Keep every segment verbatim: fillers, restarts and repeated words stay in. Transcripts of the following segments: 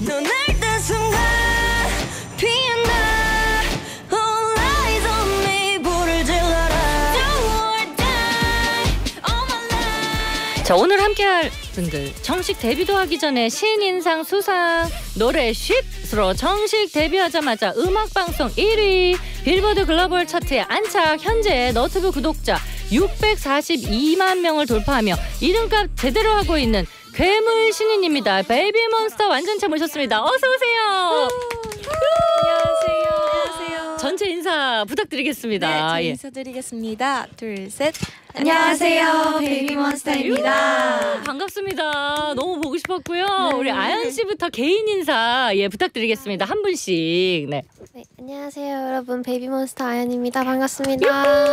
넌 알던 순간 피어나 All eyes on me 불을 질러라 Do or die all my life. 자, 오늘 함께할 분들 정식 데뷔도 하기 전에 신인상 수상, 노래 쉿으로 정식 데뷔하자마자 음악방송 일 위, 빌보드 글로벌 차트에 안착, 현재 너튜브 구독자 육백사십이만 명을 돌파하며 이름값 제대로 하고 있는 괴물 신인입니다. 베이비몬스터 완전체 모셨습니다. 어서 오세요. 안녕하세요. 안녕하세요. 전체 인사 부탁드리겠습니다. 네, 저 예. 인사드리겠습니다. 둘, 셋. 안녕하세요. 베이비몬스터입니다. 반갑습니다. 너무 보고 싶었고요. 네. 우리 아연 씨부터 개인 인사 예 부탁드리겠습니다. 한 분씩. 네. 네, 안녕하세요 여러분, 베이비몬스터 아연입니다. 반갑습니다.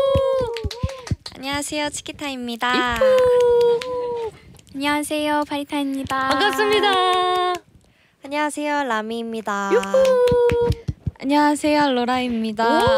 안녕하세요. 치키타입니다. 안녕하세요. 파리타입니다. 반갑습니다. 안녕하세요 라미입니다. 안녕하세요. 로라입니다.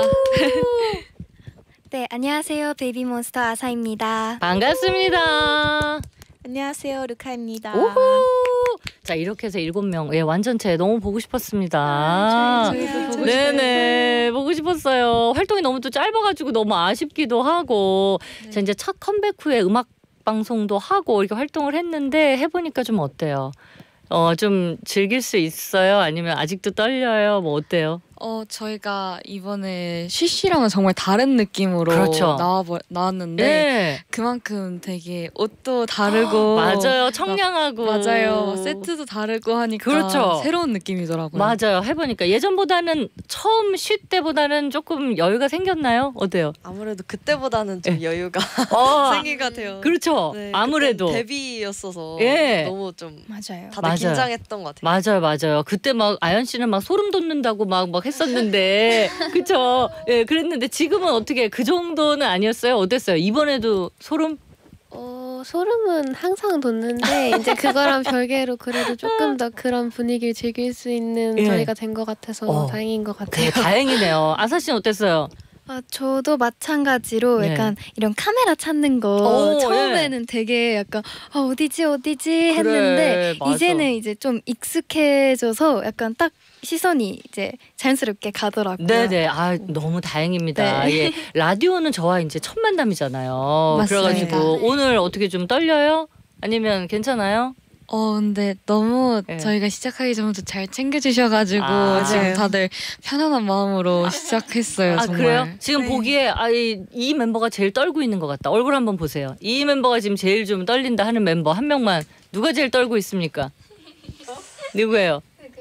네, 안녕하세요. 베이비몬스터 아사입니다. 반갑습니다. 안녕하세요. 루카입니다. 오호. 자, 이렇게 해서 일곱 명 예, 완전체 너무 보고 싶었습니다. 아, 저희, 저희도 보고 네네, 보고 싶었어요. 활동이 너무 또 짧아가지고 너무 아쉽기도 하고 네. 자, 이제 첫 컴백 후에 음악 방송도 하고 이렇게 활동을 했는데 해보니까 좀 어때요? 어, 좀 즐길 수 있어요? 아니면 아직도 떨려요? 뭐 어때요? 어 저희가 이번에 쉬쉬랑은 정말 다른 느낌으로 그렇죠. 나와 나왔는데 네. 그만큼 되게 옷도 다르고 맞아요, 청량하고 맞아요, 세트도 다르고 하니까 그렇죠. 새로운 느낌이더라고요. 맞아요. 해보니까 예전보다는 처음 쉴 때보다는 조금 여유가 생겼나요? 어때요? 아무래도 그때보다는 좀 네. 여유가 어, 생긴 것 같아요. 그렇죠. 네, 아무래도 그땐 데뷔였어서 예. 너무 좀 맞아요. 다들 맞아요. 긴장했던 것 같아요. 맞아요, 맞아요. 그때 막 아연 씨는 막 소름 돋는다고 막 막 했었는데, 그렇죠. 예, 그랬는데 지금은 어떻게 그 정도는 아니었어요? 어땠어요? 이번에도 소름? 어, 소름은 항상 돋는데 이제 그거랑 별개로 그래도 조금 더 그런 분위기를 즐길 수 있는 예. 저희가 된 것 같아서 어. 다행인 것 같아요. 네, 다행이네요. 아사 씨는 어땠어요? 아, 저도 마찬가지로 네. 약간 이런 카메라 찾는 거 오, 처음에는 되게 약간 아, 어디지 어디지 그래, 했는데 맞아. 이제는 이제 좀 익숙해져서 약간 딱 시선이 이제 자연스럽게 가더라고요. 네네. 아, 너무 다행입니다. 네. 예. 라디오는 저와 이제 첫 만남이잖아요. 맞습니다. 그래가지고 네. 오늘 어떻게 좀 떨려요? 아니면 괜찮아요? 어 근데 너무 예. 저희가 시작하기 전부터 잘 챙겨주셔가지고 아. 지금 다들 편안한 마음으로 시작했어요. 아, 정말. 그래요? 지금 네. 보기에 아, 이, 이 멤버가 제일 떨고 있는 것 같다. 얼굴 한번 보세요. 이 멤버가 지금 제일 좀 떨린다 하는 멤버 한 명만. 누가 제일 떨고 있습니까? 누구예요?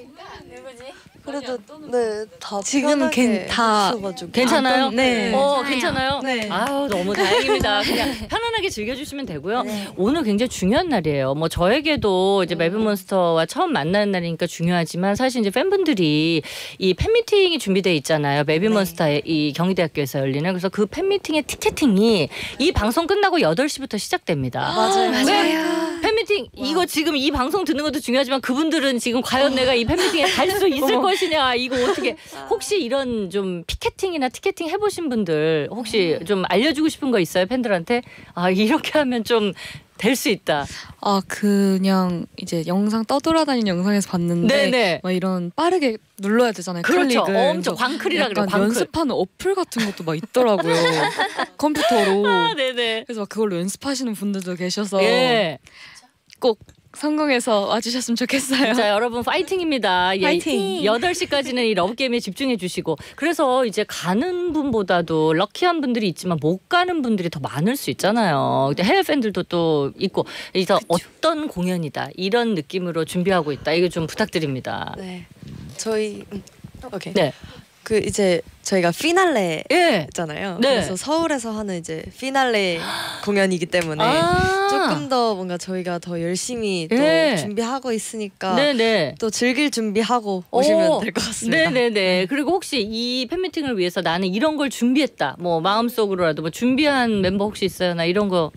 그래도 네다 지금 괜- 다 있어가지고. 괜찮아요? 아, 네. 어, 괜찮아요? 네. 아우, 너무 다행입니다. 그냥 편안하게 즐겨주시면 되고요. 오늘 굉장히 중요한 날이에요. 뭐 저에게도 이제 베이비몬스터와 처음 만나는 날이니까 중요하지만 사실 이제 팬분들이 이 팬미팅이 준비돼 있잖아요. 베이비몬스터의 이 경희대학교에서 열리는. 그래서 그 팬미팅의 티켓팅이 이 방송 끝나고 여덟 시부터 시작됩니다. 맞아요. 맞아요. 팬미팅 이거 지금 이 방송 듣는 것도 중요하지만 그분들은 지금 과연 내가 이 팬미팅에 갈 수 있을 것이냐 이거 어떻게 혹시 이런 좀 피켓팅이나 티켓팅 해보신 분들 혹시 좀 알려주고 싶은 거 있어요 팬들한테? 아 이렇게 하면 좀 될 수 있다. 아 그냥 이제 영상 떠돌아다니는 영상에서 봤는데 네네. 막 이런 빠르게 눌러야 되잖아요. 그렇죠. 클릭을. 엄청 광클이라 그래요. 약간 광클. 연습하는 어플 같은 것도 막 있더라고요. 컴퓨터로. 아 네네. 그래서 막 그걸로 연습하시는 분들도 계셔서 예. 꼭 성공해서 와주셨으면 좋겠어요. 자 여러분 파이팅입니다. 예, 파이팅. 여덟 시까지는 이 러브게임에 집중해 주시고 그래서 이제 가는 분보다도 럭키한 분들이 있지만 못 가는 분들이 더 많을 수 있잖아요. 근데 해외 팬들도 또 있고 그래서 어떤 공연이다 이런 느낌으로 준비하고 있다. 이거 좀 부탁드립니다. 네. 저희 음, 오케이. 네. 그 이제 저희가 피날레 예. 잖아요. 네. 그래서 서울에서 하는 이제 피날레 공연이기 때문에 아. 조금 더 뭔가 저희가 더 열심히 또 예. 준비하고 있으니까 네네. 또 즐길 준비하고 오. 오시면 될 것 같습니다. 네네네. 그리고 혹시 이 팬미팅을 위해서 나는 이런 걸 준비했다. 뭐 마음속으로라도 뭐 준비한 멤버 혹시 있어요? 나 이런 거.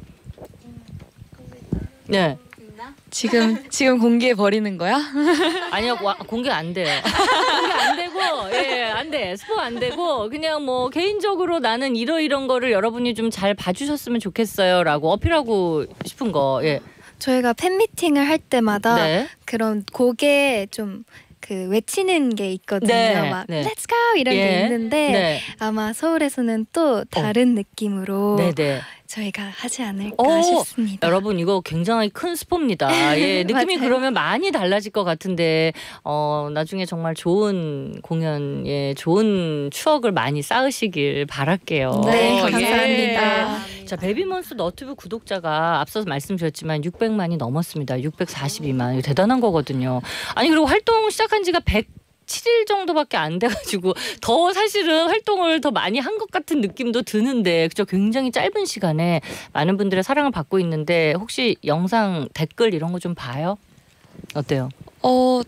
네. 지금 지금 공개해 버리는 거야? 아니요 와, 공개 안 돼요. 공개 안 되고 예안 돼. 스포 안 되고 그냥 뭐 개인적으로 나는 이러 이런 거를 여러분이 좀 잘 봐주셨으면 좋겠어요라고 어필하고 싶은 거 예. 저희가 팬미팅을 할 때마다 네. 그런 곡에 좀 그 외치는 게 있거든요. 네, 막 네. Let's go 이런 예. 게 있는데 네. 아마 서울에서는 또 다른 느낌으로 네네. 저희가 하지 않을까 오, 싶습니다. 여러분 이거 굉장히 큰 스포입니다. 예, 느낌이 맞아요. 그러면 많이 달라질 것 같은데 어, 나중에 정말 좋은 공연, 예, 좋은 추억을 많이 쌓으시길 바랄게요. 네, 예. 감사합니다. 자, 베이비몬스터 너튜브 구독자가 앞서서 말씀드렸지만 육백만이 넘었습니다. 육백사십이만. 이거 대단한 거거든요. 아니 그리고 활동 시작한 지가 백칠 일 정도밖에 안 돼가지고 더 사실은 활동을 더 많이 한 것 같은 느낌도 드는데 그죠? 굉장히 짧은 시간에 많은 분들의 사랑을 받고 있는데 혹시 영상 댓글 이런 거 좀 봐요? 어때요? 어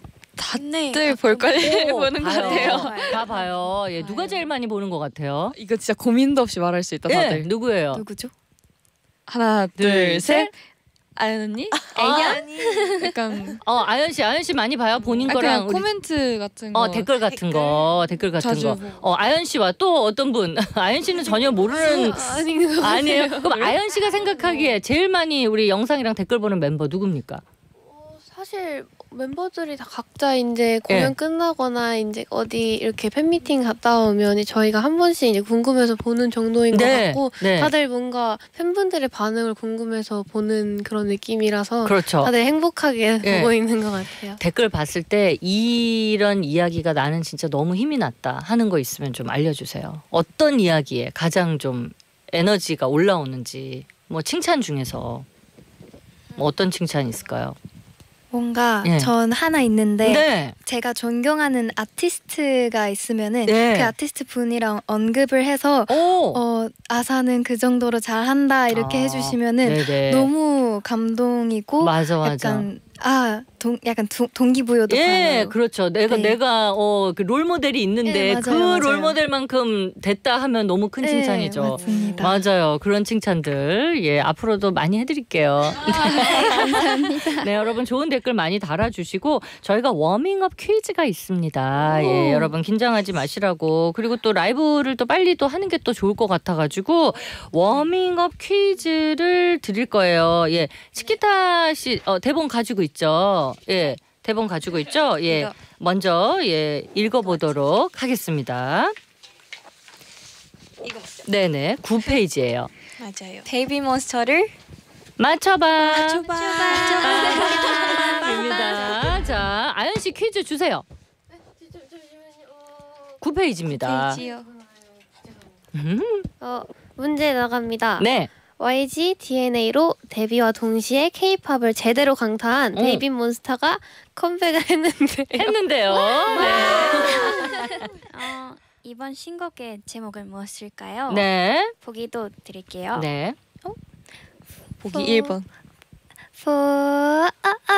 다들 볼거리 보는 것 봐요. 같아요. 다 봐요. 예, 누가 제일 많이 보는 것 같아요? 이거 진짜 고민도 없이 말할 수 있다 다들. 예, 누구예요? 누구죠? 하나 둘, 둘 셋. 셋. 아연 언니? 아, 약간 어, 아연 씨, 아연 씨 많이 봐요. 본인 아, 거랑 그냥 우리 코멘트 같은 거. 어 댓글 같은 거 댓글 같은 자주 거. 어 아연 씨와 또 어떤 분? 아연 씨는 전혀 모르는 아닌 것 같아요. 아니에요. 그럼 아연 씨가 생각하기에 제일 많이 우리 영상이랑 댓글 보는 멤버 누굽니까? 사실 멤버들이 다 각자 이제 공연 예. 끝나거나 이제 어디 이렇게 팬미팅 갔다 오면 저희가 한 번씩 이제 궁금해서 보는 정도인 것 같고 네. 다들 뭔가 팬분들의 반응을 궁금해서 보는 그런 느낌이라서 그렇죠. 다들 행복하게 예. 보고 있는 것 같아요. 댓글 봤을 때 이런 이야기가 나는 진짜 너무 힘이 났다 하는 거 있으면 좀 알려주세요. 어떤 이야기에 가장 좀 에너지가 올라오는지 뭐 칭찬 중에서 뭐 어떤 칭찬이 있을까요? 뭔가 예. 전 하나 있는데 네. 제가 존경하는 아티스트가 있으면은 네. 그 아티스트 분이랑 언급을 해서 오. 어 아사는 그 정도로 잘한다 이렇게 아, 해주시면은 네네. 너무 감동이고 맞아 맞아. 약간 아 동, 약간 동, 동기부여도 예, 가요. 그렇죠. 내가 네. 내가 어, 그 롤모델이 있는데 네, 맞아요, 그 맞아요. 롤모델만큼 됐다 하면 너무 큰 네, 칭찬이죠. 맞습니다. 맞아요. 그런 칭찬들 예 앞으로도 많이 해드릴게요. 감사합니다. 네, 여러분 좋은 댓글 많이 달아주시고 저희가 워밍업 퀴즈가 있습니다. 예, 여러분 긴장하지 마시라고 그리고 또 라이브를 또 빨리 또 하는 게 또 좋을 것 같아가지고 워밍업 퀴즈를 드릴 거예요. 예, 치키타 씨 어, 대본 가지고 있죠. 예, 대본 가지고 있죠. 예, 이거. 먼저 예 읽어보도록 하겠습니다. 이거 네네, 구 페이지예요. 맞아요. 베이비몬스터를 맞춰봐. 맞춰봐. 입니다. 자, 아연 씨 퀴즈 주세요. 구 페이지입니다. 페이지요. 음, 어, 문제 나갑니다. 네. 와이지 디엔에이로 데뷔와 동시에 K-팝을 제대로 강타한 응. 베이비몬스터가 컴백을 했는데 했는데요. 네. 어, 이번 신곡의 제목은 무엇일까요? 네. 보기도 드릴게요. 네. 보기 일 번. For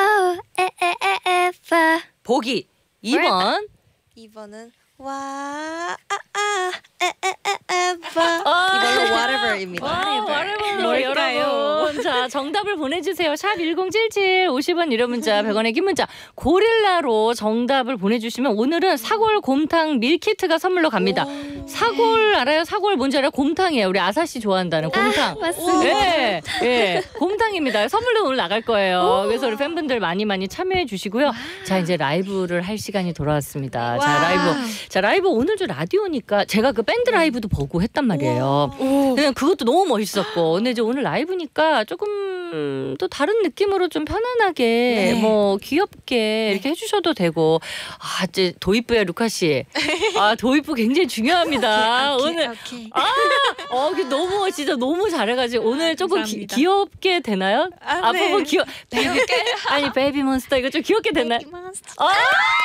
ever. 보기 이 번. 이 번은 와 아아 에에에에바 아. 이걸로 whatever입니다. 와, whatever. 뭘까요? 여러분. 자, 정답을 보내주세요. 샵 일공칠칠 오십 원 유료 문자 백 원의 긴 문자 고릴라로 정답을 보내주시면 오늘은 사골 곰탕 밀키트가 선물로 갑니다. 사골 알아요? 사골 뭔지 알아요? 곰탕이에요. 우리 아사 씨 좋아한다는 곰탕. 맞습니다. 예, 예, 곰탕입니다. 선물로 오늘 나갈 거예요. 그래서 우리 팬분들 많이 많이 참여해 주시고요. 자, 이제 라이브를 할 시간이 돌아왔습니다. 자, 라이브. 자, 라이브 오늘도 라디오니까 제가 그 밴드 라이브도 보고 했단 말이에요. 그냥 그것도 너무 멋있었고. 근데 이제 오늘 라이브니까 조금 또 다른 느낌으로 좀 편안하게 뭐 귀엽게 이렇게 해주셔도 되고. 아, 이제 도입부야 루카 씨. 아, 도입부 굉장히 중요합니다. 오늘 오케이. 아, 어, 그 너무 진짜 너무 잘해가지고 오늘 조금 기, 귀엽게 되나요? 아, 앞부분 네. 귀여. 베이비 아니 베이비 몬스터 이거 좀 귀엽게 됐나요? 베이비몬스터. 아,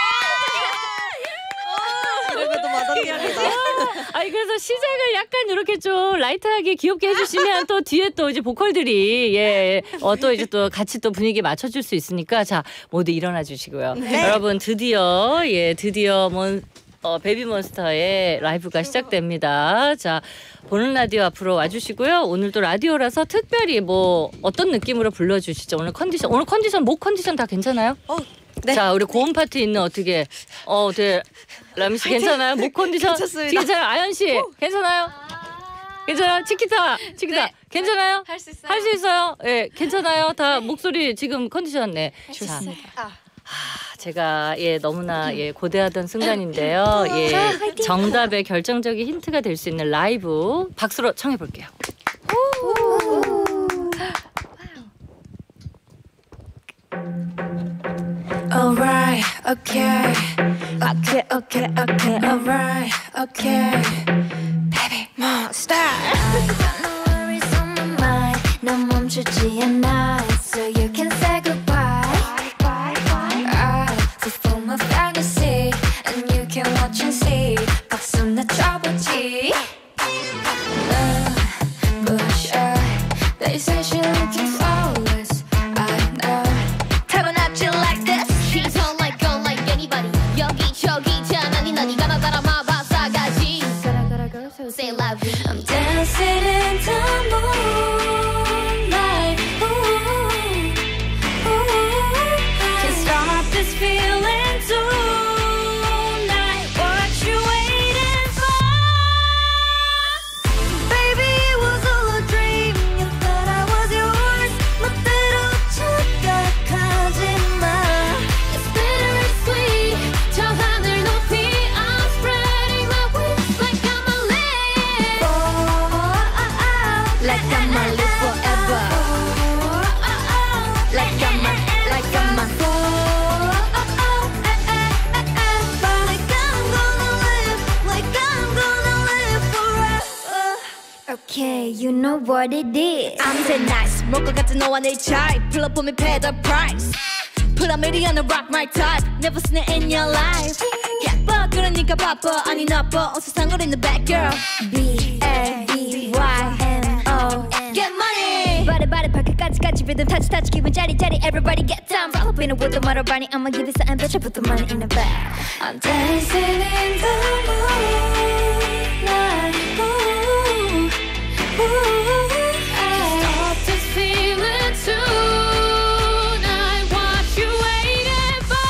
이러면도 마담이합니다. 아니 그래서 시작을 약간 이렇게 좀 라이트하게 귀엽게 해주시면 또 뒤에 또 이제 보컬들이 예, 어, 또 이제 또 같이 또 분위기 맞춰줄 수 있으니까 자 모두 일어나 주시고요. 여러분 드디어 예 드디어 몬 어, 베이비몬스터의 라이브가 시작됩니다. 자 보는 라디오 앞으로 와주시고요. 오늘도 라디오라서 특별히 뭐 어떤 느낌으로 불러주시죠? 오늘 컨디션 오늘 컨디션 목 컨디션 다 괜찮아요? 어, 네. 자 우리 고음 파트 있는 어떻게 어 네. 라미 씨 괜찮아요? 목 컨디션 괜찮습니다. 괜찮아요? 아연 씨 괜찮아요? 괜찮아? 치키타, 치키타. 네. 괜찮아요? 할 수 있어요. 할 수 있어요? 예, 네, 괜찮아요? 다 목소리 지금 컨디션 네. 자, 하, 제가 예 너무나 예 고대하던 순간인데요. 예, 정답의 결정적인 힌트가 될 수 있는 라이브 박수로 청해 볼게요. Alright, okay, okay, okay, okay. Alright, okay, baby, monster. I got no worries on my mind. 난 멈추지 않아, so you can say goodbye. I fulfill my fantasy, and you can watch and see. 박수나 쳐보지. But shy, they say she looking flawless. I know. 타고났지 like this. She's on like on like anybody. 여기저기 자나니 너니가 나따라 마사가지. Say love me. I'm dancing in the moonlight. Ooh, ooh. Can't stop this feeling tonight. What you waiting for? Baby, it was all a dream. You thought I was yours. 멋대로 착각하지 마. It's bittersweet. 저 하늘 높이 I'm spreading my wings like I'm a leaf. Oh, oh, oh. Like I'm a live forever. Oh, oh, oh. Like I'm a, like I'm a. Oh, oh, oh. Eh, eh, eh, eh. Like I'm gonna live, like I'm gonna live forever. Okay, you know what it is. I'm the nice. 먹을 것 같은 너와 내 차이. Pull up on me, pay the price. Put a million on rock my type. Never seen it in your life. 예뻐 그러니까 바빠 아니 나빠 어서 상거리는 bad girl. B A B Y N O. Get money. Body body par크까지 까지 rhythm touch touch 기분 짜릿짜릿 everybody get down. Roll up in the with the motor bunny. I'ma give it something bitch. Put the money in the bag. I'm dancing in the moonlight. Ooh, ooh. Stop this feeling tonight. What you waiting for?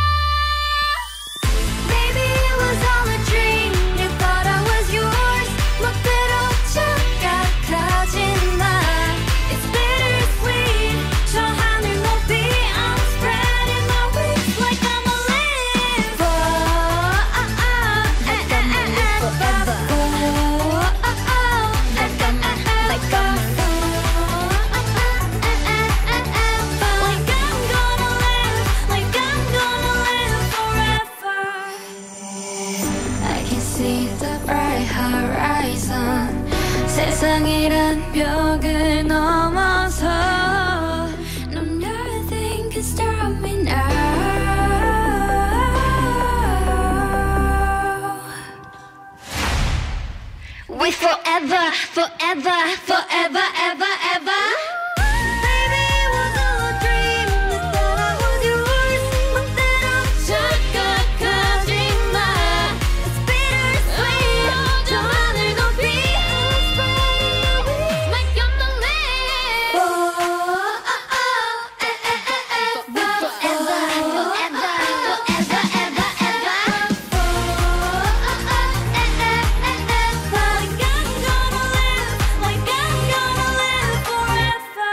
Baby, it was all a dream. You thought I was yours. 멋대로 착각하지 마. It's bittersweet. 저 하늘 높이 I'm spreading my wings like I'm a leaf. Oh, oh, oh. Like I'm a live forever. Oh, oh, oh. Like I'm a, like I'm a. Like I'm gonna live, like I'm gonna live forever. I can see the bright horizon. 세상이란 벽을 넘어서 No, nothing can stop me now. We forever, forever, forever, ever, ever. Baby, it was all a dream. You thought I was yours. 멋대로 착각하지 마. It's bittersweet. 저 하늘 높이 I'm spreading my wings Like I'm a leaf. Oh, oh, oh. Eh, eh, eh, eh. Forever, forever, forever, ever, ever. Oh, oh, oh. Eh, eh, eh, eh. Like I'm gonna live, like I'm gonna live forever.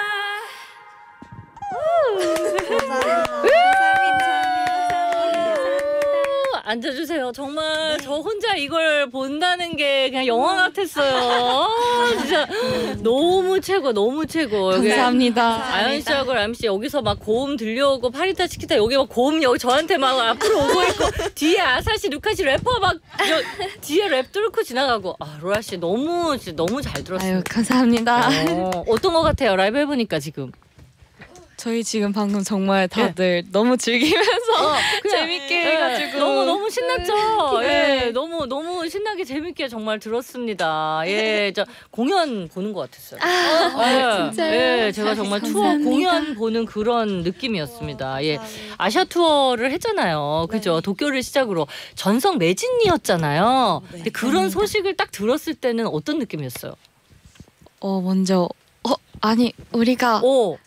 앉아주세요. 정말 저 혼자 이걸 본다는 게 그냥 영화 같았어요. 아, 진짜 너무 최고, 너무 최고. 여기 감사합니다. 아연 씨하고 람 씨 여기서 막 고음 들려오고 파리타 치키타 여기 막 고음 여기 저한테 막 앞으로 오고 있고 뒤에 아사 씨, 루카 씨 래퍼 막 여, 뒤에 랩 뚫고 지나가고 아 로라 씨 너무 진짜 너무 잘 아유 들었어요. 감사합니다. 어, 어떤 거 같아요? 라이브 해보니까 지금. 저희 지금 방금 정말 다들 너무 즐기면서 그냥, 재밌게 예, 해가지고 너무 너무 신났죠. 네. 예, 너무 너무 신나게 재밌게 정말 들었습니다. 예, 저 공연 보는 것 같았어요. 아, 진짜요? 예, 제가 정말 투어 감사합니다. 공연 보는 그런 느낌이었습니다. 예, 아시아 투어를 했잖아요. 그죠? 도쿄를 시작으로 전성 매진이었잖아요. 근데 그런 소식을 딱 들었을 때는 어떤 느낌이었어요? 어 먼저 어 아니 우리가 오,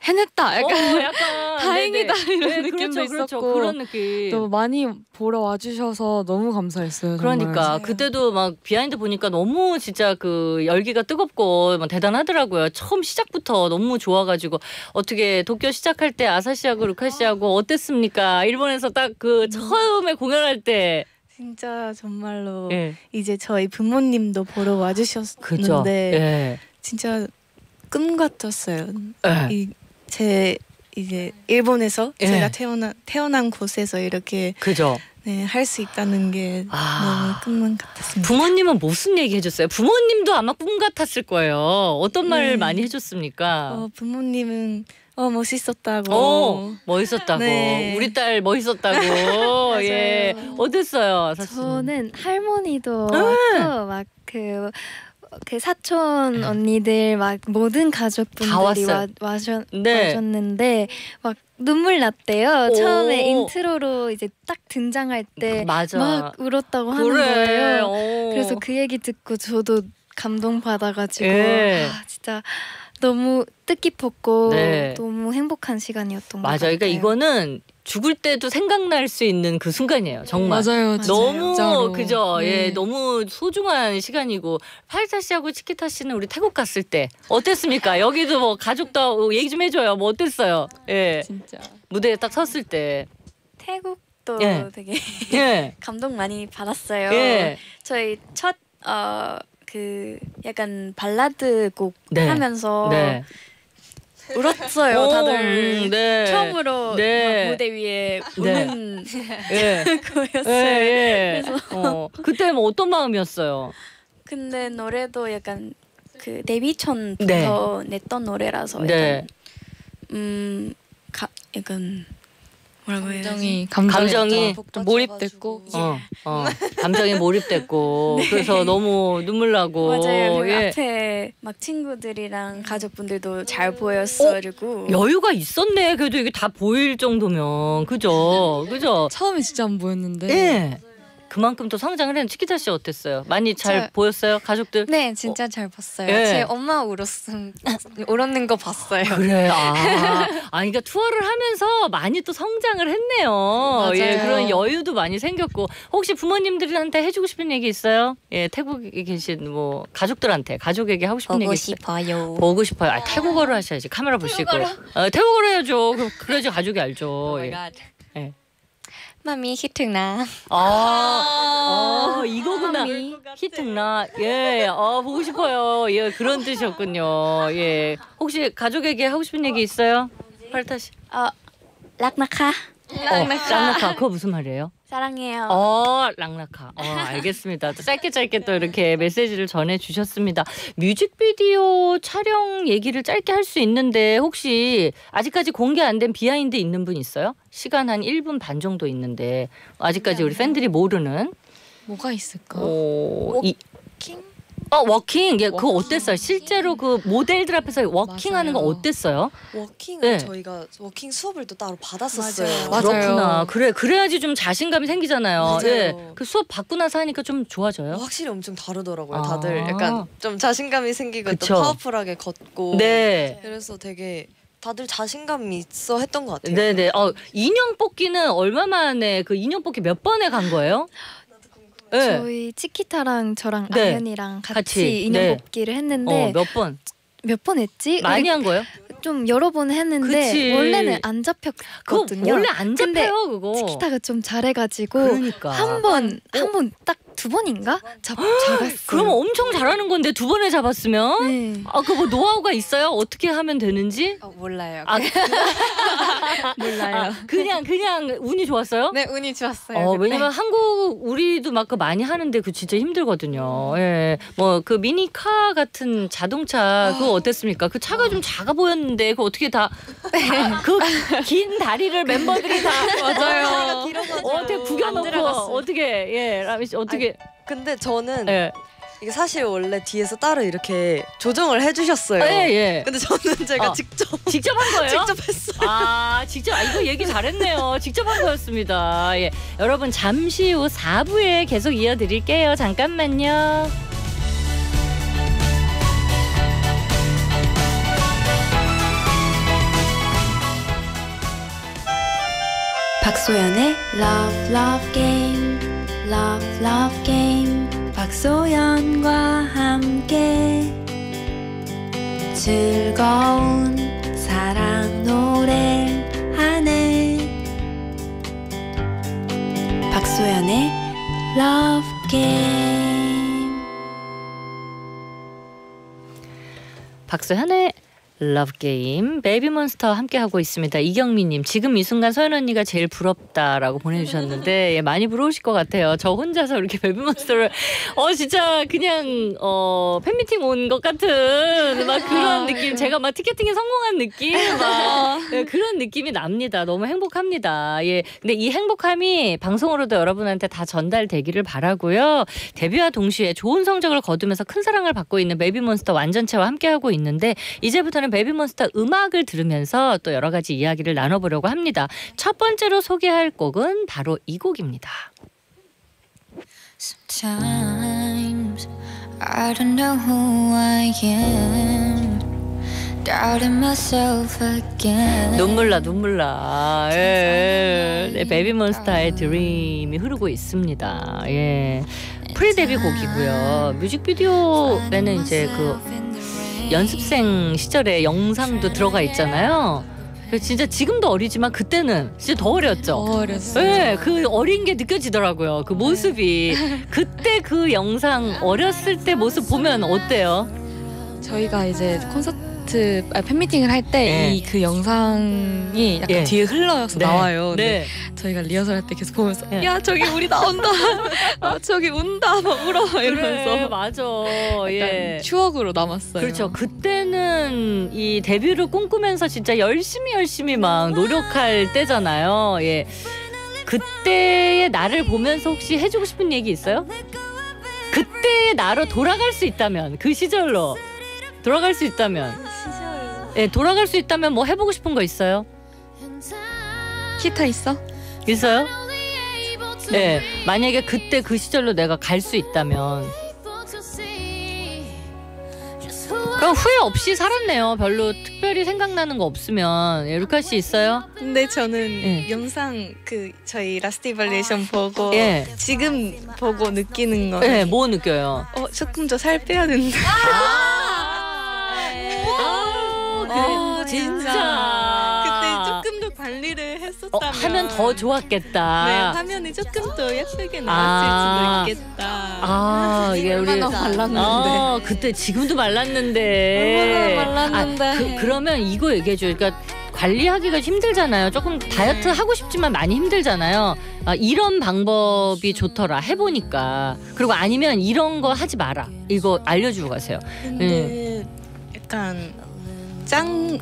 해냈다. 약간 어, 약간 다행이다 네네. 이런 네, 느낌도 그렇죠, 그렇죠. 있었고 그런 느낌. 또 많이 보러 와주셔서 너무 감사했어요. 정말. 그러니까 그때도 막 비하인드 보니까 너무 진짜 그 열기가 뜨겁고 막 대단하더라고요. 처음 시작부터 너무 좋아가지고 어떻게 도쿄 시작할 때 아사시하고 루카시하고 어땠습니까? 일본에서 딱 그 처음에 공연할 때. 진짜 정말로 예. 이제 저희 부모님도 보러 그죠. 와주셨는데 예. 진짜 꿈 같았어요. 예. 이, 제 이제 일본에서 예. 제가 태어나 태어난 곳에서 이렇게 그죠. 네, 할 수 있다는 게 아. 너무 꿈 같았습니다. 부모님은 무슨 얘기 해줬어요? 부모님도 아마 꿈 같았을 거예요. 어떤 말 네. 많이 해줬습니까? 어, 부모님은 어 멋있었다고. 어, 멋있었다고. 네. 우리 딸 멋있었다고. 예. 어땠어요, 사실? 저는 할머니도 네. 왔고 막 그 그 사촌 언니들 막 모든 다 가족분들이 왔어요. 와, 와셨, 네. 와셨는데 막 눈물 났대요. 오. 처음에 인트로로 이제 딱 등장할 때 맞아. 막 울었다고 하는 그래. 거예요. 어. 그래서 그 얘기 듣고 저도 감동 받아가지고 예. 아, 진짜 너무 뜻깊었고 네. 너무 행복한 시간이었던 것 맞아. 같아요. 그러니까 이거는 죽을 때도 생각날 수 있는 그 순간이에요. 정말. 맞아요. 너무 진짜로. 그죠. 예, 네. 너무 소중한 시간이고 팔타 씨하고 치키타 씨는 우리 태국 갔을 때 어땠습니까? 여기도 뭐 가족도 얘기 좀 해줘요. 뭐 어땠어요? 예, 진짜. 무대에 딱 섰을 때. 태국도 예. 되게 예, 감동 많이 받았어요. 예. 저희 첫 어 그 약간 발라드 곡 네. 하면서 네. 울었어요. 오, 다들 음, 네. 처음으로 네. 막 무대 위에 네. 우는 예. 거였어요. 예, 예. 그래서 어, 그때 뭐 어떤 마음이었어요? 근데 노래도 약간 그 데뷔전부터 네. 냈던 노래라서 약간 네. 음 가, 약간 뭐라고 해야 되지? 감정이 감정이 좀 몰입됐고 어, 어, 감정에 몰입됐고 그래서 너무 눈물 나고 맞아요. 그리고 예. 앞에 막 친구들이랑 가족분들도 잘 보였어가지고 여유가 있었네. 그래도 이게 다 보일 정도면 그죠, 그죠. 처음에 진짜 안 보였는데 예. 그만큼 또 성장을 했는데 치키타 씨 어땠어요? 많이 잘 저- 보였어요, 가족들? 네, 진짜 잘 봤어요. 예. 제 엄마 울었음, 울었는 거 봤어요. 그래. 아, 아, 그러니까 투어를 하면서 많이 또 성장을 했네요. 맞아요. 예, 그런 여유도 많이 생겼고 혹시 부모님들한테 해주고 싶은 얘기 있어요? 예, 태국에 계신 뭐 가족들한테 가족에게 하고 싶은 얘기 보고 있어요? 싶어요. 보고 싶어요. 아, 태국어로 하셔야지. 카메라 보시고. 어, 태국어로 해야죠. 그- 그래야지 가족이 알죠. 예. 예. 마미 히트나. 아, 어, 이거구나. 히트나. 예, 어, 보고 싶어요. 예, 그런 뜻이었군요. 예. 혹시 가족에게 하고 싶은 얘기 있어요? 팔타 씨. 어 락나카 어, 락나카. 그거 무슨 말이에요? 사랑해요. 어, 락나카. 어, 알겠습니다. 또 짧게 짧게 또 이렇게 메시지를 전해 주셨습니다. 뮤직비디오 촬영 얘기를 짧게 할 수 있는데 혹시 아직까지 공개 안 된 비하인드 있는 분 있어요? 시간 한 일 분 반 정도 있는데 아직까지 우리 팬들이 모르는 뭐가 있을까? 어, 이, 어, 워킹. 예, 그거 어땠어요? 실제로 그 모델들 앞에서 워킹하는 거 맞아요. 어땠어요? 워킹은 네. 저희가 워킹 수업을 또 따로 받았었어요. 맞아요. 그렇구나. 그래, 그래야지 좀 자신감이 생기잖아요. 맞아요. 예, 그 수업 받고 나서 하니까 좀 좋아져요. 확실히 엄청 다르더라고요. 아. 다들 약간 좀 자신감이 생기고 그쵸. 또 파워풀하게 걷고. 네. 그래서 되게 다들 자신감이 있어 했던 것 같아요. 네네. 어, 인형 뽑기는 얼마 만에 그 인형 뽑기 몇 번에 간 거예요? 네. 저희 치키타랑 저랑 네. 아연이랑 같이, 같이, 인형 네. 뽑기를 했는데 어, 몇 번? 몇 번 했지? 많이 한 거예요? 좀 여러 번 했는데 그치. 원래는 안 그거 잡혔거든요. 원래 안 근데 잡혀요, 그거. 치키타가 좀 잘해가지고 그러니까. 한 번 한 번 딱 두 번인가 잡 잡았어요. 그러면 엄청 잘하는 건데 두 번에 잡았으면? 네. 아, 그 뭐 노하우가 있어요? 어떻게 하면 되는지? 어, 몰라요. 아, 몰라요. 아, 그냥 그냥 운이 좋았어요? 네, 운이 좋았어요. 어, 그때. 왜냐면 한국 우리도 막 그 많이 하는데 그 진짜 힘들거든요. 예. 뭐 그 미니카 같은 자동차 그거 어땠습니까? 그 차가 좀 작아 보였는데 그 어떻게 다 그 긴 다리를 멤버들이 다 맞아요. 어떻게 구겨놓고 어떻게 예 라미 씨 어떻게 근데 저는 예. 이게 사실 원래 뒤에서 따로 이렇게 조정을 해주셨어요. 예, 예. 근데 저는 제가 어. 직접 직접 한 거예요? 직접 했어요. 아, 직접 아, 이거 얘기 잘했네요. 직접 한 거였습니다. 예. 여러분 잠시 후 사 부에 계속 이어드릴게요. 잠깐만요. 박소연의 Love Love Game, Love Love Game. 박소연과 함께 즐거운 사랑 노래하네. 박소연의 Love Game. 박소현의 러브 게임 베이비몬스터 함께 하고 있습니다. 이경미님 지금 이 순간 소연 언니가 제일 부럽다라고 보내주셨는데 예, 많이 부러우실 것 같아요. 저 혼자서 이렇게 베이비몬스터를 어 진짜 그냥 어 팬미팅 온 것 같은 막 그런 느낌. 제가 막 티켓팅에 성공한 느낌 막 예, 그런 느낌이 납니다. 너무 행복합니다. 예, 근데 이 행복함이 방송으로도 여러분한테 다 전달되기를 바라고요. 데뷔와 동시에 좋은 성적을 거두면서 큰 사랑을 받고 있는 베이비몬스터 완전체와 함께 하고 있는데 이제부터는 베이비몬스터 음악을 들으면서 또 여러 가지 이야기를 나눠보려고 합니다. 첫 번째로 소개할 곡은 바로 이 곡입니다. Sometimes I don't know who I am, doubting myself again. 눈물 나 눈물 나. 예. 네, 베이비몬스터의 드림이 흐르고 있습니다. 예. 프리 데뷔 곡이고요. 뮤직비디오에는 이제 그 연습생 시절의 영상도 들어가 있잖아요. 진짜 지금도 어리지만 그때는 진짜 더 어렸죠. 더 어렸어요. 네, 그 어린 게 느껴지더라고요. 그 모습이. 그때 그 영상 어렸을 때 모습 보면 어때요? 저희가 이제 콘서트 아, 팬미팅을 할 때 이 그 네. 영상이 약간 예. 뒤에 흘러서 네. 나와요. 네. 근데 저희가 리허설 할 때 계속 보면서 네. 야 저기 우리 나온다. 아, 저기 운다. 막 울어 이러면서 그래, 맞아. 예. 추억으로 남았어요. 그렇죠. 그때는 이 데뷔를 꿈꾸면서 진짜 열심히 열심히 막 노력할 때잖아요. 예. 그때의 나를 보면서 혹시 해주고 싶은 얘기 있어요? 그때의 나로 돌아갈 수 있다면, 그 시절로 돌아갈 수 있다면, 예, 돌아갈 수 있다면 뭐 해보고 싶은 거 있어요? 기타 있어? 있어요? 예, 만약에 그때 그 시절로 내가 갈 수 있다면. 그럼 후회 없이 살았네요. 별로 특별히 생각나는 거 없으면. 예, 루카 씨 있어요? 근데 저는 예. 영상 그 저희 라스티발레이션 보고 예. 지금 보고 느끼는 거. 예, 뭐 느껴요? 어 조금 더 살 빼야 된다. 아, 어, 진짜. 그때 조금 더 관리를 어, 했었다면 하면 더 좋았겠다. 네, 화면이 조금 더 예쁘게 아. 나왔을 수도 있겠다. 아, 이게 우리 얼마나 말랐는데. 아, 그때 지금도 말랐는데. 얼마나 말랐는데. 아, 그, 그러면 이거 얘기해줘. 그러니까 관리하기가 힘들잖아요. 조금 다이어트 하고 싶지만 많이 힘들잖아요. 아, 이런 방법이 좋더라. 해보니까. 그리고 아니면 이런 거 하지 마라. 이거 알려주고 가세요. 근데 약간 짠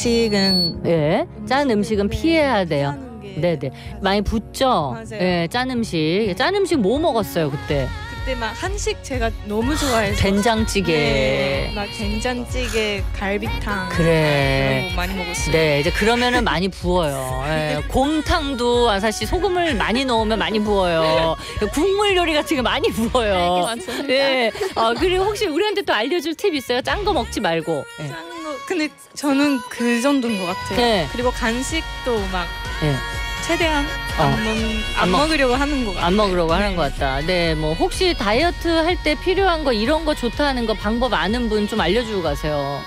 음식은 예, 짠 음식은 피해야 돼요. 피하는 게 네네, 많이 붓죠. 맞아요. 예, 짠 음식. 짠 음식 뭐 먹었어요 그때? 그때 막 한식 제가 너무 좋아해서 된장찌개. 네, 막 된장찌개, 갈비탕 그래. 그런 거 많이 먹었어요. 네, 이제 그러면은 많이 부어요. 예, 곰탕도 아사 씨 소금을 많이 넣으면 많이 부어요. 국물 요리 같은 게 많이 부어요. 예. 어, 그리고 혹시 우리한테 또 알려줄 팁 있어요? 짠 거 먹지 말고. 예. 짠 거 근데 저는 그 정도인 것 같아요. 네. 그리고 간식도 막 예. 최대한 어. 안, 먹, 안, 안 먹- 먹으려고 하는 것 같아요. 안 먹으려고 하는 것 같다. 네, 뭐 혹시 다이어트 할 때 필요한 거 이런 거 좋다 하는 거 방법 아는 분 좀 알려주고 가세요.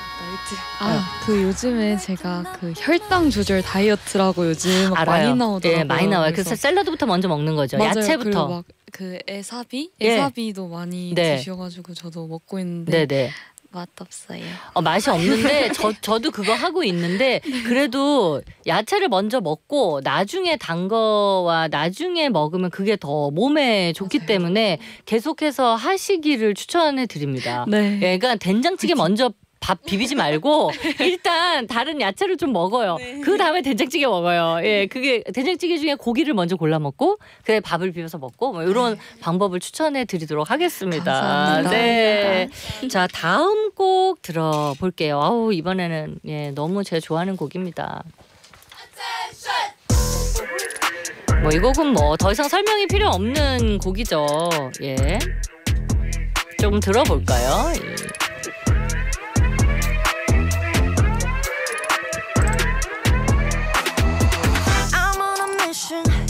아, 그 요즘에 제가 그 혈당 조절 다이어트라고 요즘 막 알아요. 많이 나오더라고요. 예, 많이 나와요. 그래서 그래서 샐러드부터 먼저 먹는 거죠. 맞아요. 그리고 야채부터. 막 그 에사비? 예. 에사비도 많이 네. 드셔가지고 저도 먹고 있는데 네, 네. 맛없어요. 어, 맛이 없는데 저 저도 그거 하고 있는데 그래도 야채를 먼저 먹고 나중에 단 거와 나중에 먹으면 그게 더 몸에 좋기 때문에 계속해서 하시기를 추천해 드립니다. 네. 예, 그러니까 된장찌개 먼저 밥 비비지 말고 일단 다른 야채를 좀 먹어요. 그 다음에 된장찌개 먹어요. 예, 그게 된장찌개 중에 고기를 먼저 골라 먹고 그다음에 밥을 비벼서 먹고 뭐 이런 방법을 추천해 드리도록 하겠습니다. 감사합니다. 네. 자, 다음 곡 들어볼게요. 아우, 이번에는 예, 너무 제가 좋아하는 곡입니다. 뭐 이 곡은 뭐 더 이상 설명이 필요 없는 곡이죠. 예. 좀 들어볼까요? 예. I'm on a mission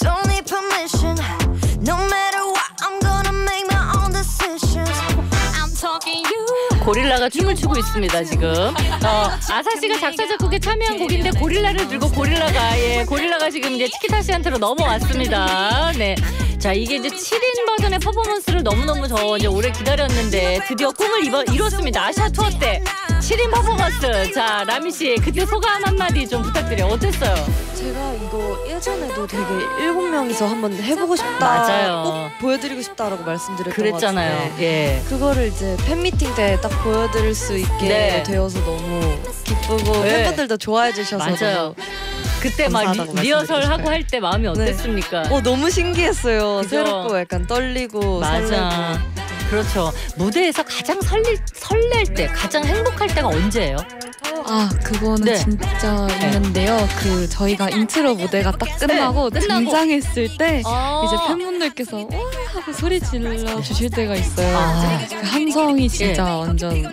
don't need permission. No matter what, I'm gonna make my own decisions. I'm talking you. 고릴라가 춤을 추고 있습니다 지금. 어, 아사 씨가 작사 작곡에 참여한 곡인데 고릴라를 들고 고릴라가 예 고릴라가 지금 이제 치키타시한테로 넘어왔습니다. 네. 자 이게 이제 칠 인 버전의 퍼포먼스를 너무너무 저 이제 오래 기다렸는데 드디어 꿈을 이뤄, 이뤘습니다. 아시아 투어 때 칠 인 퍼포먼스. 자 라미 씨 그때 소감 한마디 좀 부탁드려요. 어땠어요? 제가 이거 예전에도 되게 일곱 명이서 한번 해보고 싶다. 맞아요. 꼭 보여드리고 싶다라고 말씀드렸던 그랬잖아요. 것 같은데 예. 그거를 이제 팬미팅 때 딱 보여드릴 수 있게 네. 되어서 너무 기쁘고 네. 팬분들도 좋아해 주셔서 맞아요. 그때 막 감사하다고 리, 리허설 말씀드리고 하고 할 때 마음이 어땠습니까? 어 너무 신기했어요. 그죠? 새롭고 약간 떨리고 맞아. 설레고. 그렇죠. 무대에서 가장 설릴, 설렐 때, 가장 행복할 때가 언제예요? 아 그거는 네. 진짜 있는데요. 그 저희가 인트로 무대가 딱 끝나고, 네, 끝나고. 등장했을 때 아. 이제 팬분들께서 와 하고 소리 질러 주실 때가 있어요. 아. 그 함성이 진짜 예. 완전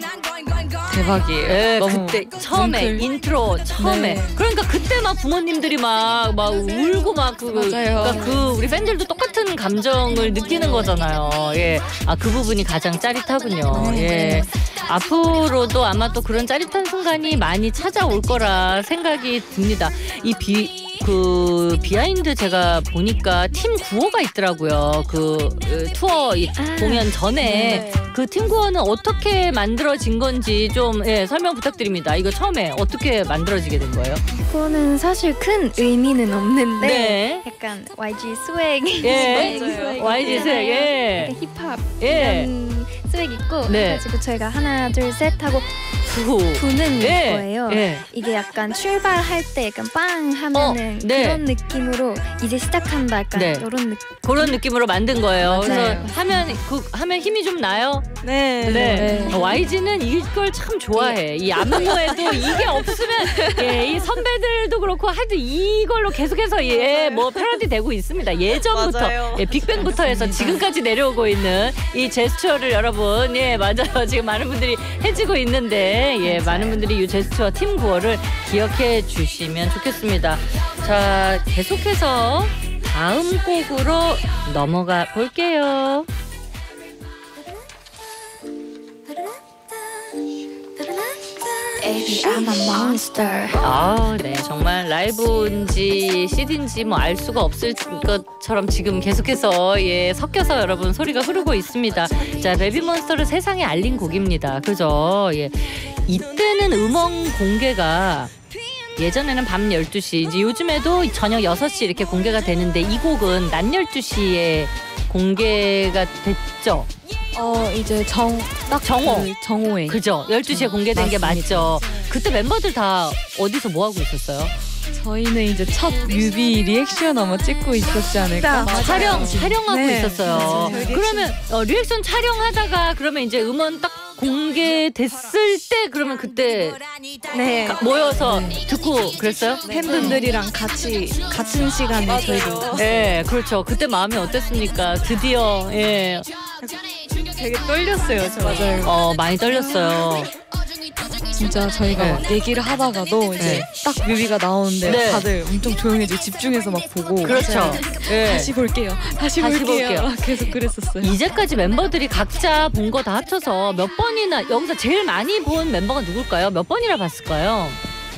대박이에요. 예, 너무 그때 처음에 뭉클. 인트로 처음에 네. 그러니까 그때 막 부모님들이 막 막 울고 막 그 맞아요. 그러니까 그 우리 팬들도 똑같은 감정을 느끼는 거잖아요. 예, 아 그 부분이 가장 짜릿하군요. 예, 앞으로도 아마 또 그런 짜릿한 순간이 많이 찾아올 거라 생각이 듭니다. 이 비 그 비하인드 제가 보니까 팀 구호가 있더라고요. 그 어, 투어 이 공연 전에 그 팀 구호는 어떻게 만들어진 건지 좀 예, 설명 부탁드립니다. 이거 처음에 어떻게 만들어지게 된 거예요? 그거는 사실 큰 의미는 없는데 네. 약간 와이지 스웩 예, 스웩 와이지 스웩, 예. 약간 힙합 예. 이런 스웩 있고 네. 그래가지고 저희가 하나 둘 셋 하고 후. 부는 예. 거예요. 예. 이게 약간 출발할 때 약간 빵 하면은 어, 네. 그런 느낌으로 이제 시작한다 약간 네. 이런 느낌. 그런 느낌으로 만든 거예요. 그래서 맞아요. 하면 그 하면 힘이 좀 나요. 네. 네. 네. 와이지는 이걸 참 좋아해. 이 안무에도 이게 없으면 예, 이 선배들도 그렇고 하여튼 이걸로 계속해서 예, 뭐 패러디 되고 있습니다. 예전부터 맞아요. 예, 빅뱅부터 해서 지금까지 내려오고 있는 이 제스처를 여러분 예, 맞아요. 지금 많은 분들이 해지고 있는데 예, 많은 분들이 이 제스처 팀 구호를 기억해 주시면 좋겠습니다. 자, 계속해서 다음 곡으로 넘어가 볼게요. Baby, I'm a monster. 아, 네, 정말 라이브인지 씨디인지 뭐 알 수가 없을 것처럼 지금 계속해서 예 섞여서 여러분 소리가 흐르고 있습니다. 자, 베비몬스터를 세상에 알린 곡입니다. 그죠? 예, 이때는 음원 공개가 예전에는 밤 열두 시, 이제 요즘에도 저녁 여섯 시 이렇게 공개가 되는데 이 곡은 낮 열두 시에 공개가 됐죠. 어 이제 정 딱 정오. 그 정오에 그죠? 열두 시에 공개된 게 맞습니다. 맞죠. 그때 멤버들 다 어디서 뭐 하고 있었어요? 저희는 이제 첫 뮤비 리액션 아마 찍고 있었지 않을까? 맞아요. 촬영 촬영하고 네. 있었어요. 맞아요. 그러면 어, 리액션 촬영하다가 그러면 이제 음원 딱 공개됐을 때 그러면 그때 네. 가- 모여서 듣고 그랬어요? 팬분들이랑 같이 같은 시간에 저희도 예, 그렇죠. 그때 마음이 어땠습니까? 드디어 예, 되게 떨렸어요. 저. 맞아요. 어 많이 떨렸어요. 진짜 저희가 얘기를 하다가도 이제 네. 딱 뮤비가 나오는데 네. 다들 엄청 조용해지고 집중해서 막 보고 그렇죠. 예. 다시 볼게요. 다시, 다시 볼게요. 볼게요. 막 계속 그랬었어요. 이제까지 멤버들이 각자 본 거 다 합쳐서 몇 번이나 여기서 제일 많이 본 멤버가 누굴까요? 몇 번이나 봤을까요?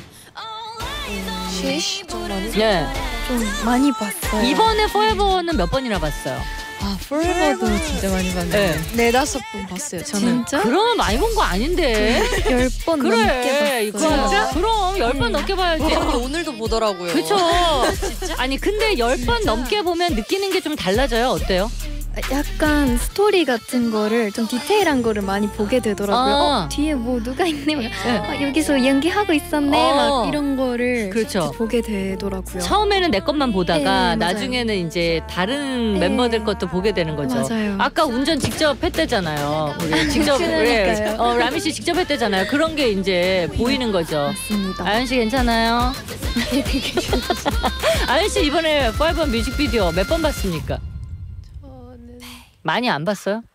좀 많이 네. 좀 많이 봤어요. 이번에 Forever는 몇 번이나 봤어요? 아 Forever도 진짜 많이 봤는데 네. 네다섯 분 봤어요. 저는. 진짜 그러면 많이 본 거 아닌데. 열 번 그래. 넘게 봤어요. 진짜? 그럼 열 번 넘게 봐야지. 어, 오늘도 보더라고요. 그쵸. 아니 근데 열 번 넘게 보면 느끼는 게 좀 달라져요. 어때요? 약간 스토리 같은 거를 좀 디테일한 거를 많이 보게 되더라고요. 아. 어, 뒤에 뭐 누가 있네. 막, 네. 어, 여기서 연기하고 있었네. 어. 막 이런 거를 그렇죠. 보게 되더라고요. 처음에는 내 것만 보다가 네, 맞아요. 나중에는 이제 다른 네. 멤버들 것도 보게 되는 거죠. 맞아요. 아까 운전 직접 했대잖아요. 우리 직접 그러니까요. 어, 라미 씨 직접 했대잖아요. 그런 게 이제 보이는 거죠. 맞습니다. 아연 씨 괜찮아요? 아연 씨 이번에 Forever 뮤직비디오 몇 번 봤습니까? 저는 많이 안 봤어요? 네,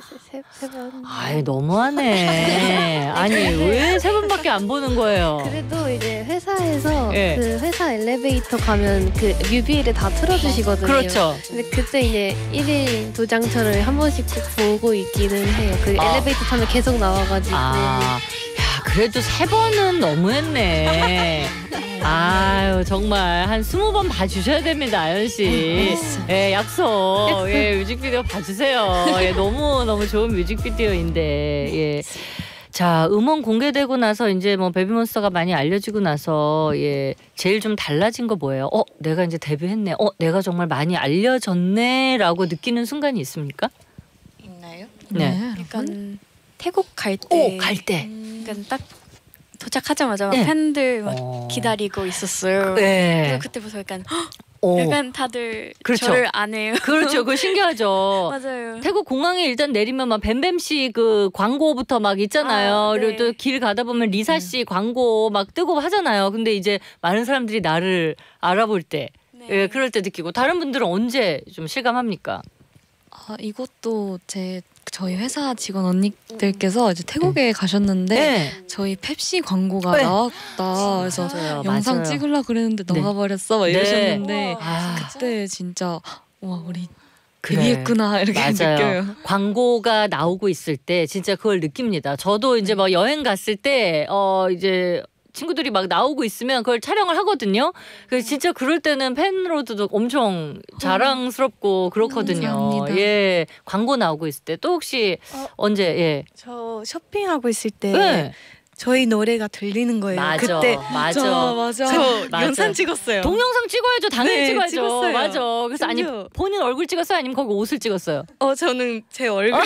세, 세 번. 아이 너무하네. 아니 왜 세 번밖에 안 보는 거예요? 그래도 이제 회사에서 예. 그 회사 엘리베이터 가면 그 뮤비를 다 틀어주시거든요. 그렇죠. 근데 그때 이제 일일 도장처를 한 번씩 꼭 보고 있기는 해요. 그 아. 엘리베이터 타면 계속 나와가지고. 아, 야 그래도 세 번은 너무했네. 아유 정말 한 스무 번 봐주셔야 됩니다, 아연 씨. 예, 약속. 예, 뮤직비디오 봐주세요. 예, 너무 너무 좋은 뮤직비디오인데. 예. 자, 음원 공개되고 나서 이제 뭐 베이비몬스터가 많이 알려지고 나서 예, 제일 좀 달라진 거 뭐예요? 어, 내가 이제 데뷔했네. 어, 내가 정말 많이 알려졌네라고 느끼는 순간이 있습니까? 있나요? 네. 약간 태국 갈 때. 오, 갈 때. 약간 딱 도착하자마자 막 네. 팬들 막 어. 기다리고 있었어요. 네. 그래서 그때부터 약간 헉! 오. 약간 다들 그렇죠. 저를 안 해요. 그렇죠. 그거 신기하죠. 맞아요. 태국 공항에 일단 내리면 막 뱀뱀 씨 그 광고부터 막 있잖아요. 아, 네. 그리고 또 길 가다 보면 리사 씨 광고 막 뜨고 하잖아요. 근데 이제 많은 사람들이 나를 알아볼 때, 네. 예, 그럴 때 느끼고 다른 분들은 언제 좀 실감합니까? 아, 이것도 제 저희 회사 직원 언니들께서 이제 태국에 가셨는데 네. 저희 펩시 광고가 네. 나왔다. 그래서 맞아요. 영상 맞아요. 찍으려고 그랬는데 네. 나가버렸어 막 네. 이러셨는데 아, 그때 진짜 와 우리 그래. 데뷔했구나 이렇게 맞아요. 느껴요. 광고가 나오고 있을 때 진짜 그걸 느낍니다. 저도 이제 뭐 여행 갔을 때 어 이제 친구들이 막 나오고 있으면 그걸 촬영을 하거든요. 그래서 진짜 그럴 때는 팬으로도 엄청 자랑스럽고 그렇거든요. 감사합니다. 예, 광고 나오고 있을 때 또 혹시 어. 언제 예, 저 쇼핑하고 있을 때 네. 저희 노래가 들리는 거예요. 맞아, 그때 맞아, 맞아. 저 맞아. 영상 찍었어요. 동영상 찍어야죠, 당연히 네, 찍어야죠. 찍었어요. 맞아. 그래서 아니 심지어. 본인 얼굴 찍었어요, 아니면 거기 옷을 찍었어요? 어 저는 제 얼굴.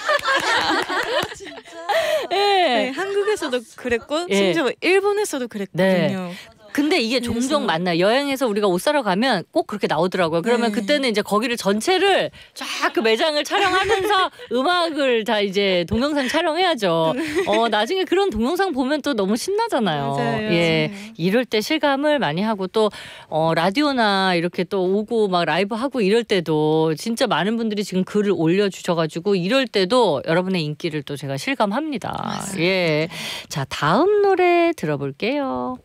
예. 네, 한국에서도 그랬고 예. 심지어 일본에서도 그랬거든요. 근데 이게 그래서- 종종 만나요. 여행에서 우리가 옷 사러 가면 꼭 그렇게 나오더라고요. 그러면 네. 그때는 이제 거기를 전체를 쫙 그 매장을 촬영하면서 음악을 다 이제 동영상 촬영해야죠. 어, 나중에 그런 동영상 보면 또 너무 신나잖아요. 맞아요. 예. 이럴 때 실감을 많이 하고 또 어, 라디오나 이렇게 또 오고 막 라이브 하고 이럴 때도 진짜 많은 분들이 지금 글을 올려주셔가지고 이럴 때도 여러분의 인기를 또 제가 실감합니다. 예. 자, 다음 노래 들어볼게요.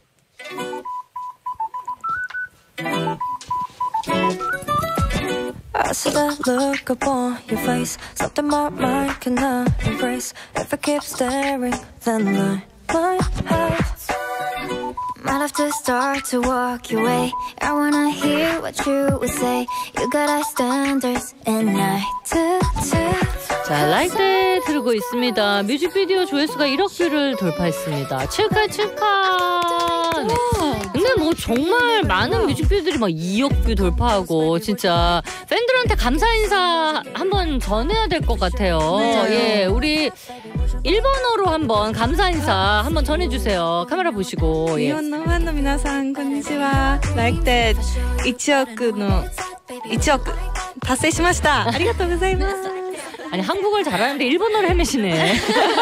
I see that look upon your face, something my mind cannot embrace. If I keep staring, then I might have. Might have to start to walk your way. I wanna hear what you would say. You got high standards, and I do too. 자, Like That 흐르고 있습니다. 뮤직비디오 조회수가 일억 뷰를 돌파했습니다. 축하 축하. 네. 근데 뭐 정말 많은 뮤직비디오들이 막 이억 뷰 돌파하고 진짜 팬들한테 감사 인사 한번 전해야 될 것 같아요. 예, 우리 일본어로 한번 감사 인사 한번 전해주세요. 카메라 보시고. 예. 日本のファンの皆さんこんにちは。Like that いちおくのいちおく達成しました。ありがとうございます。 아니 한국어를 잘하는데 일본어를 헤매시네.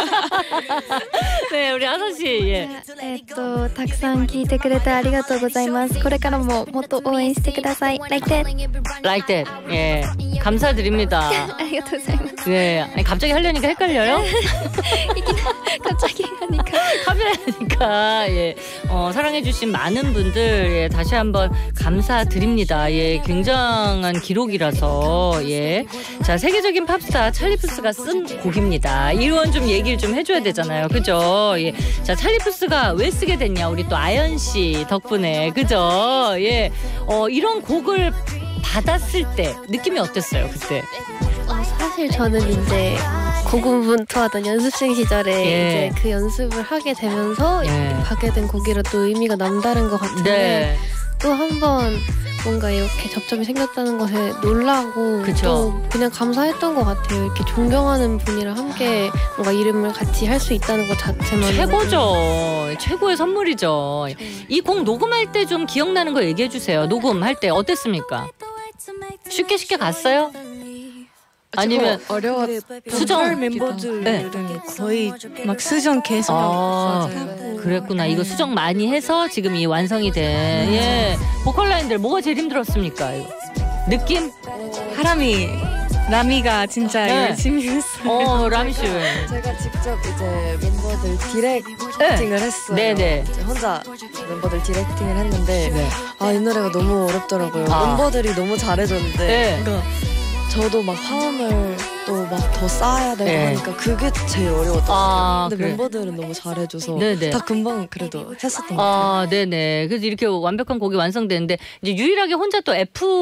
네, 우리 아서 씨. 예. えっとたくさん聞いてくれてありがとうございます。これからももっと応援してください。Like that. Like that. 예. 감사드립니다. ありがとうございます。 네. 아니, 갑자기 하려니까 헷갈려요? 갑자기 하니까. 카메라니까 예. 어, 사랑해주신 많은 분들 예, 다시 한번 감사드립니다. 예, 굉장한 기록이라서 예. 자, 세계적인 팝스타 찰리 푸스가 쓴 곡입니다. 이건 좀 얘기를 좀 해줘야 되잖아요, 그죠? 예. 자, 찰리 푸스가 왜 쓰게 됐냐? 우리 또 아연 씨 덕분에 그죠? 예. 어, 이런 곡을 받았을 때 느낌이 어땠어요, 그때? 어, 사실 저는 이제 고군분투하던 연습생 시절에 예. 이제 그 연습을 하게 되면서 예. 받게 된 곡이라 또 의미가 남다른 것 같은데 네. 또 한 번 뭔가 이렇게 접점이 생겼다는 것에 놀라고 그쵸. 또 그냥 감사했던 것 같아요. 이렇게 존경하는 분이랑 함께 뭔가 이름을 같이 할 수 있다는 것 자체만 최고죠. 최고의 선물이죠. 이 곡 녹음할 때 좀 기억나는 거 얘기해 주세요. 녹음할 때 어땠습니까? 쉽게 쉽게 갔어요? 아니면 어려워. 수정 멤버들은 네. 거의 막 수정 계속 아, 그랬구나. 이거 수정 많이 해서 지금 이 완성이 된 예. 보컬 라인들 뭐가 제일 힘들었습니까? 이거. 느낌? 사람이 라미가 진짜 네. 열심히 했어요. 어, 라미 씨. 제가 직접 이제 멤버들 디렉팅을 했어요. 네네. 이제 혼자 멤버들 디렉팅을 했는데 네. 아, 이 노래가 너무 어렵더라고요. 아. 멤버들이 너무 잘해줬는데 네. 그러니까 저도 막 화음을 또 막 더 쌓아야 되고 네. 하니까 그게 제일 어려웠던 것 아, 같아요. 근데 그래. 멤버들은 너무 잘해줘서 네네. 다 금방 그래도 했었던 것 같아요. 아, 네네. 그래서 이렇게 완벽한 곡이 완성되는데 이제 유일하게 혼자 또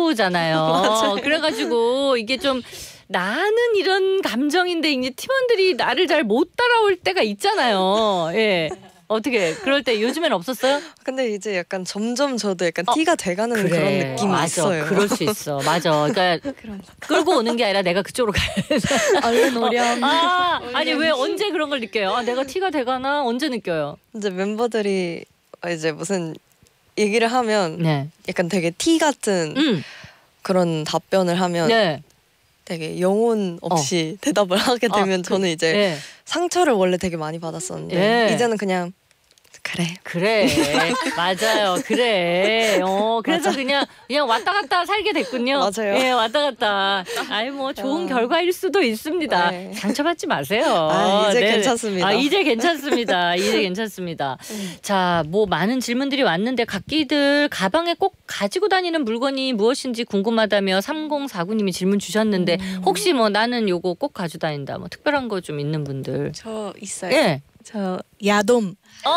F잖아요. 그래가지고 이게 좀 나는 이런 감정인데 이제 팀원들이 나를 잘 못 따라올 때가 있잖아요. 예. 어떻게 그럴 때 요즘엔 없었어요? 근데 이제 약간 점점 저도 약간 티가 돼가는 그런 느낌이 맞아. 있어요. 그럴 수 있어. 맞아. 그러니까 끌고 오는 게 아니라 내가 그쪽으로 가야 돼. 얼른 오렴. 아, 아니 왜 언제 그런 걸 느껴요? 아, 내가 티가 돼가나? 언제 느껴요? 이제 멤버들이 이제 무슨 얘기를 하면 네. 약간 되게 티 같은 음. 그런 답변을 하면 네. 되게 영혼 없이 대답을 하게 되면 아, 그- 저는 이제 네. 상처를 원래 되게 많이 받았었는데 네. 이제는 그냥 그래. 그래. 맞아요. 그래. 어, 그래서 맞아. 그냥 그냥 왔다 갔다 살게 됐군요. 맞아요. 예, 왔다 갔다. 아이 뭐 좋은 어. 결과일 수도 있습니다. 네. 상처받지 마세요. 아, 이제 네네. 괜찮습니다. 아, 이제 괜찮습니다. 이제 괜찮습니다. 자, 뭐 많은 질문들이 왔는데 각기들 가방에 꼭 가지고 다니는 물건이 무엇인지 궁금하다며 삼공사구 님이 질문 주셨는데 혹시 뭐 나는 요거 꼭 가지고 다닌다. 뭐 특별한 거 좀 있는 분들. 저 있어요. 예. 저 야돔이라고.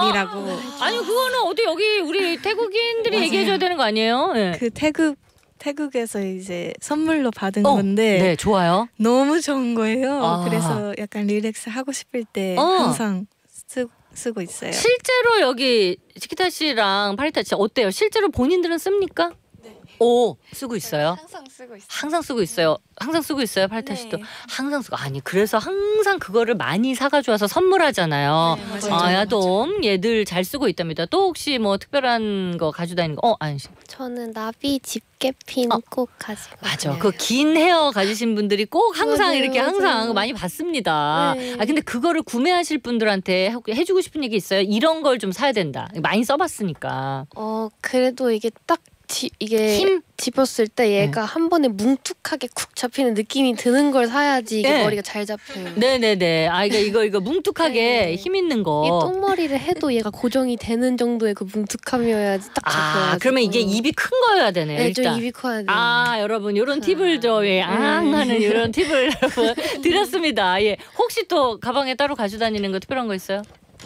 아니 그거는 어디 여기 우리 태국인들이 맞아요. 얘기해줘야 되는 거 아니에요? 예. 그 태국 태국에서 이제 선물로 받은 어, 건데 네, 좋아요. 너무 좋은 거예요. 아. 그래서 약간 릴렉스 하고 싶을 때 어. 항상 쓰, 쓰고 있어요. 실제로 여기 치키타 씨랑 파리타 씨 어때요? 실제로 본인들은 씁니까? 오, 쓰고 있어요? 항상 쓰고 있어요. 항상 쓰고 있어요. 항상 쓰고 있어요. 파리타 씨도 네. 항상 쓰고 아니 그래서 항상 그거를 많이 사가지고 와서 선물하잖아요. 네, 맞아요. 아, 야돔 얘들 잘 쓰고 있답니다. 또 혹시 뭐 특별한 거 가지고 다니는 거? 어, 아니 저는 나비 집게핀 어. 꼭 가지고. 맞아. 다녀요. 그 긴 헤어 가지신 분들이 꼭 항상 맞아요, 이렇게 항상 맞아요. 많이 봤습니다. 네. 아 근데 그거를 구매하실 분들한테 해- 해주고 싶은 얘기 있어요? 이런 걸 좀 사야 된다. 많이 써봤으니까. 어 그래도 이게 딱 지, 이게 힘? 집었을 때 얘가 한 번에 뭉툭하게 쿡 잡히는 느낌이 드는 걸 사야지 이게 네. 머리가 잘 잡혀요. 네네네. 아 이거 이거 이거 뭉툭하게 네. 힘 있는 거. 이 똥머리를 해도 얘가 고정이 되는 정도의 그 뭉툭함이어야지 딱 잡혀요. 아 그러면 이게 입이 큰 거여야 되네요. 네, 좀 일단. 입이 커야 돼요. 아 여러분 이런 팁을 좀 예, 앙하는 이런 팁을 여러분 드렸습니다. 예 혹시 또 가방에 따로 가지고 다니는 거 특별한 거 있어요?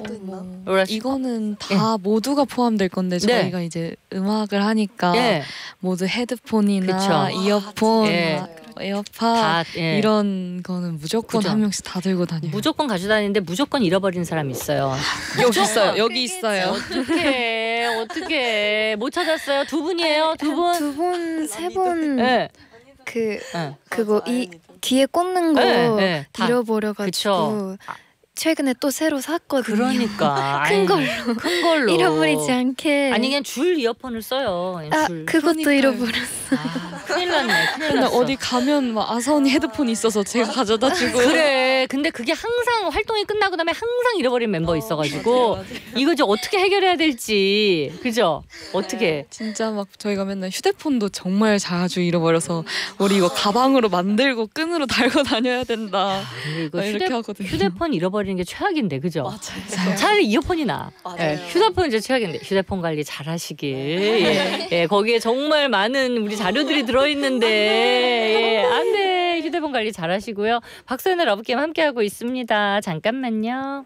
로라 씨? 이거는 다 모두가 포함될 건데 네. 저희가 이제 음악을 하니까 예. 모두 헤드폰이나 그쵸. 이어폰, 예. 막 에어팟 다 예. 이런 거는 무조건 그죠. 한 명씩 다 들고 다녀요. 무조건 가지고 다니는데 무조건 잃어버리는 사람이 있어요. 여기 있어요. 여기 있어요. 어떻게 어떻게 못 찾았어요? 두 분이에요? 두 분? 두 번, 세 번 네. 그 네. 그거 이 귀에 꽂는 거 네, 네, 다. 잃어버려가지고 그쵸. 최근에 또 새로 샀거든요. 그러니까 큰 아이, 걸로 큰 걸로 잃어버리지 않게. 아니 그냥 줄 이어폰을 써요. 그냥 아 줄. 그것도 그러니까요. 잃어버렸어. 아, 큰일 났네. 큰일 근데 났어. 어디 가면 막 아사언니 헤드폰이 있어서 제가 가져다 주고. 그래. 근데 그게 항상 활동이 끝나고 나면 항상 잃어버린 멤버 있어가지고 이거 이제 어떻게 해결해야 될지 그죠? 어떻게? 진짜 막 저희가 맨날 휴대폰도 정말 자주 잃어버려서 우리 이거 가방으로 만들고 끈으로 달고 다녀야 된다. 근데 이거 아, 이렇게 휴대, 하거든요. 휴대폰 잃어버리는 게 최악인데 그죠? 맞아요. 차라리 이어폰이 나. 맞아요. 예, 휴대폰 이제 최악인데 휴대폰 관리 잘하시길. 예, 예, 거기에 정말 많은 우리 자료들이 들어있는데 예, 안돼 휴대폰 관리 잘하시고요. 박소연의 러브게임 함께하고 있습니다. 잠깐만요.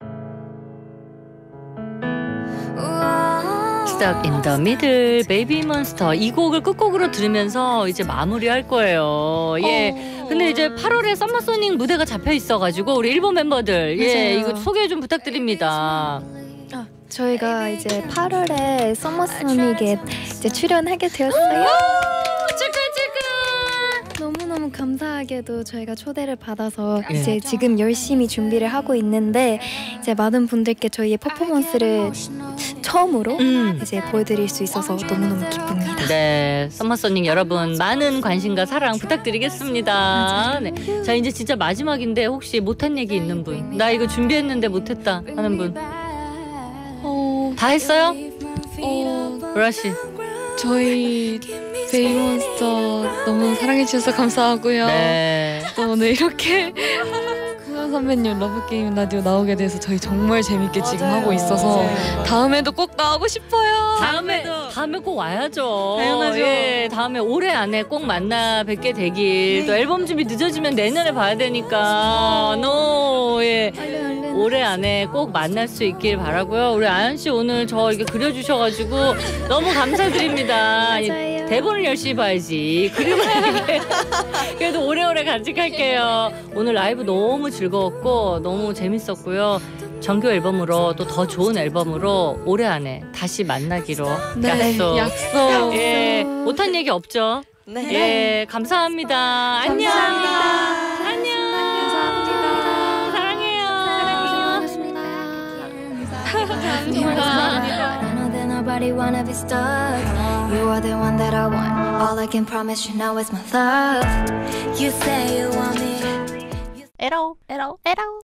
Stuck in the Middle, Baby Monster 이 곡을 끝곡으로 들으면서 이제 마무리할 거예요. 예. 근데 이제 팔월에 썸머소닉 무대가 잡혀 있어가지고 우리 일본 멤버들 예 맞아요. 이거 소개 좀 부탁드립니다. 아, 저희가 이제 팔월에 서머소닉에 이제 출연하게 되었어요. 축하 축하. 너무너무 감사하게도 저희가 초대를 받아서 예. 이제 지금 열심히 준비를 하고 있는데 이제 많은 분들께 저희의 퍼포먼스를 처음으로 음. 이제 보여드릴 수 있어서 너무너무 기쁩니다. 네, 썸머소닉 여러분 많은 관심과 사랑 부탁드리겠습니다. 네. 자 이제 진짜 마지막인데 혹시 못한 얘기 있는 분? 나 이거 준비했는데 못했다 하는 분? 어, 다 했어요? 어, 로라 씨. 저희 베이몬스터 너무 사랑해 주셔서 감사하고요. 네. 또 오늘 이렇게 수현 선배님 러브게임 라디오 나오게 돼서 저희 정말 재밌게 지금 하고 있어서 다음에도 꼭 나오고 싶어요. 다음에 다음에 꼭 와야죠. 당연하죠. 예, 다음에 올해 안에 꼭 만나 뵙게 되길. 또 앨범 준비 늦어지면 내년에 봐야 되니까. 노 예. 올해 안에 꼭 만날 수 있길 바라고요. 우리 아연 씨 오늘 저 이렇게 그려주셔가지고 너무 감사드립니다. 맞아요. 대본을 열심히 봐야지. 그림을 이렇게 그래도 오래오래 간직할게요. 오늘 라이브 너무 즐거웠고 너무 재밌었고요. 정규 앨범으로 또 더 좋은 앨범으로 올해 안에 다시 만나기로 네, 약속. 약속. 예, 못한 얘기 없죠? 네. 예, 감사합니다. 안녕. 감사합니다. 안녕. 감사합니다. 사랑해요. 감사합니다. I know that nobody wanna be stuck. You are the one that I want. All I can promise you now is my love. You say you want me. 에러 에러 에러